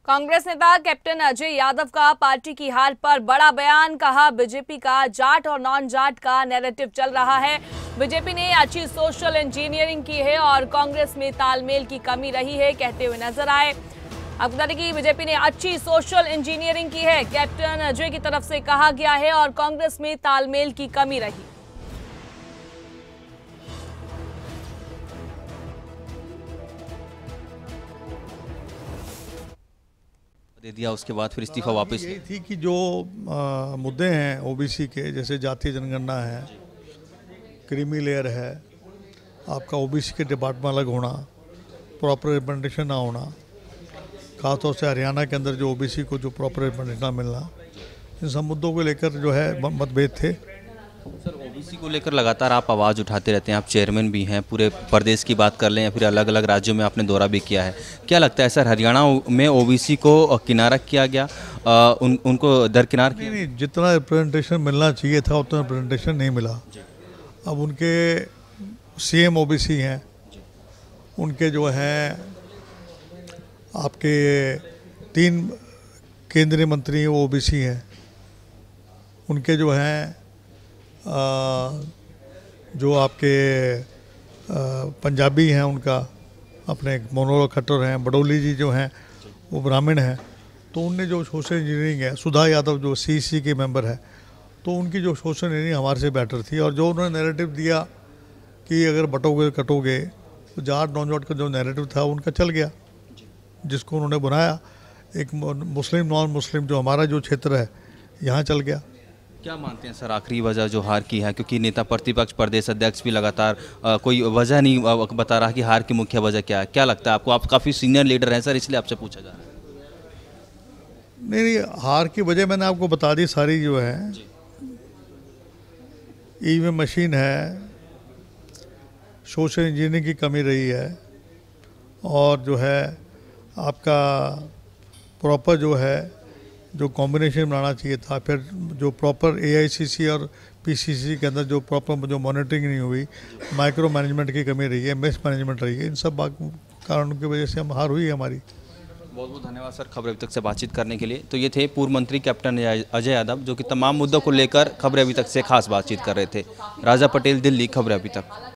कांग्रेस नेता कैप्टन अजय यादव का पार्टी की हार पर बड़ा बयान। कहा, बीजेपी का जाट और नॉन जाट का नैरेटिव चल रहा है। बीजेपी ने अच्छी सोशल इंजीनियरिंग की है और कांग्रेस में तालमेल की कमी रही है, कहते हुए नजर आए। आपको बता दें कि बीजेपी ने अच्छी सोशल इंजीनियरिंग की है, कैप्टन अजय की तरफ से कहा गया है, और कांग्रेस में तालमेल की कमी रही। दे दिया, उसके बाद फिर इस्तीफा वापस। यही थी कि जो मुद्दे हैं ओबीसी के, जैसे जातीय जनगणना है, क्रीमी लेयर है, आपका ओबीसी के डिपार्टमेंट अलग होना, प्रॉपर रिप्रेजेंटेशन ना होना, खासतौर से हरियाणा के अंदर जो ओबीसी को जो प्रॉपर रिप्रेजेंटेशन ना मिलना, इन सब मुद्दों को लेकर जो है मतभेद थे। सर, ओबीसी को लेकर लगातार आप आवाज़ उठाते रहते हैं, आप चेयरमैन भी हैं, पूरे प्रदेश की बात कर लें या फिर अलग अलग राज्यों में आपने दौरा भी किया है। क्या लगता है सर, हरियाणा में ओबीसी को किनारा किया गया, उनको दरकिनार किया? नहीं, जितना रिप्रेजेंटेशन मिलना चाहिए था उतना रिप्रेजेंटेशन नहीं मिला। अब उनके सीएम ओबीसी हैं, उनके जो हैं आपके 3 केंद्रीय मंत्री वो ओबीसी हैं, उनके जो हैं जो आपके पंजाबी हैं, उनका अपने मनोहर खट्टर हैं, बडोली जी जो हैं वो ब्राह्मण हैं। तो उनने जो सोशल इंजीनियरिंग है, सुधा यादव जो सीसी के मेंबर है, तो उनकी जो सोशल इंजीनियरिंग हमारे से बेटर थी। और जो उन्होंने नैरेटिव दिया कि अगर बटोगे कटोगे, तो जाट नॉन जाट का जो नैरेटिव था उनका चल गया, जिसको उन्होंने बनाया एक मुस्लिम नॉन मुस्लिम जो हमारा जो क्षेत्र है यहाँ चल गया। क्या मानते हैं सर, आखिरी वजह जो हार की है? क्योंकि नेता प्रतिपक्ष प्रदेश अध्यक्ष भी लगातार कोई वजह नहीं बता रहा कि हार की मुख्य वजह क्या है। क्या लगता है आपको? आप काफ़ी सीनियर लीडर हैं सर, इसलिए आपसे पूछा जा रहा है। नहीं, हार की वजह मैंने आपको बता दी सारी। जो है ईवीएम मशीन है, सोशल इंजीनियरिंग की कमी रही है, और जो है आपका प्रॉपर जो है जो कॉम्बिनेशन बनाना चाहिए था, फिर जो प्रॉपर एआईसीसी और पीसीसी के अंदर जो प्रॉपर जो मॉनिटरिंग नहीं हुई, माइक्रो मैनेजमेंट की कमी रही है, मिस मैनेजमेंट रही है, इन सब कारणों की वजह से हम हार हुई है हमारी। बहुत बहुत धन्यवाद सर खबर अभी तक से बातचीत करने के लिए। तो ये थे पूर्व मंत्री कैप्टन अजय यादव, जो कि तमाम मुद्दों को लेकर खबर अभी तक से खास बातचीत कर रहे थे। राजा पटेल, दिल्ली, खबर अभी तक।